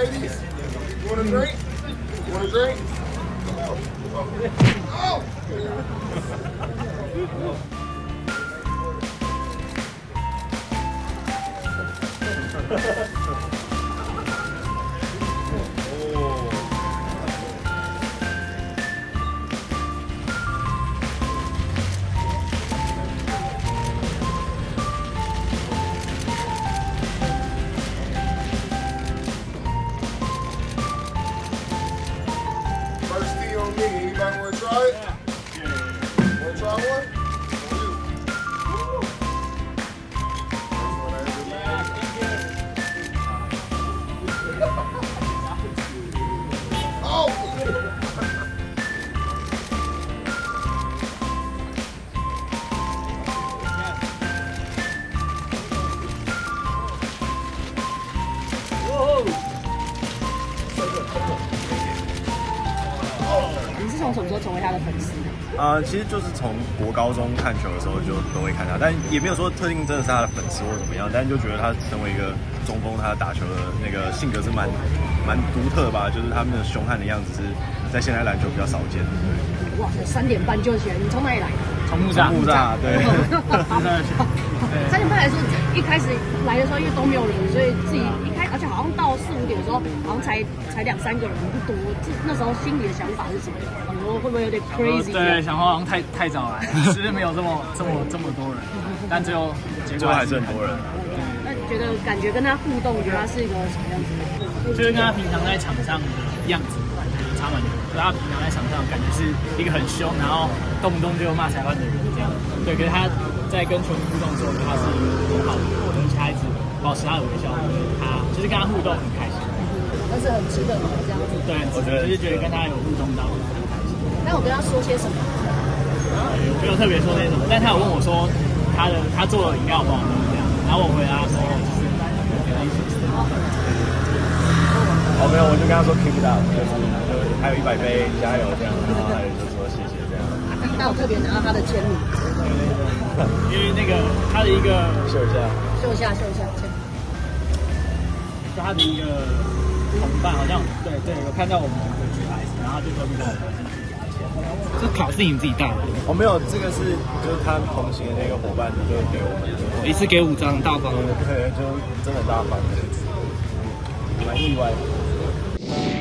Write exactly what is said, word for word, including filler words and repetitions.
ladies? You want a drink? You want a drink? Oh! First tea on me. Anybody want to try it? Yeah. Want to try one? 你是从什么时候成为他的粉丝？ 呃，其实就是从国高中看球的时候就都会看他，但也没有说特定真的是他的粉丝或怎么样，但是就觉得他成为一个中锋，他打球的那个性格是蛮蛮独特吧，就是他们的凶悍的样子是在现在篮球比较少见的。 哇塞，三点半就起来，你从哪里来的？ 从木栅， 木栅，对。 三点半来说，一开始来的时候因为都没有人，所以自己一开，而且好像到四五点的时候，好像才才两三个人不多。那时候心里的想法是什么？你说会不会有点 crazy？ 对，想说好像太太早来，其实没有这么这么这么多人，但最后结果还是很多人。 那你觉得感觉跟他互动，觉得他是一个什么样子的？ 就是跟他平常在场上的样子差蛮多。所以他平常在场上感觉是一个很凶，然后动不动就骂裁判的人这样。对，可是他在跟球迷互动的时候，他是很好的，而且他一直保持他的微笑，他就是跟他互动很开心。 但是很值得的这样子。 对，我觉得就是觉得跟他有互动到很开心。 那我跟他说些什么？ 我没有特别说些什么，但他有问我说他的他做的饮料好不好喝这样，然后我回答说就是跟他一起吃。 哦，没有，我就跟他说 keep it up， 就是就还有一百杯，加油这样，然后还有就说谢谢这样。 那我特别拿到他的签名， 因为那个他的一个秀一下， 秀一下，秀一下，签。 就他的一个同伴好像对对，有看到我们的举牌子，然后就特别跟我们一起拿钱。这卡是你自己带的？ 哦，没有，这个是就是他同行的那个伙伴就给我们， 一次给五张，大方的， 对，就真的大方的，蛮意外的。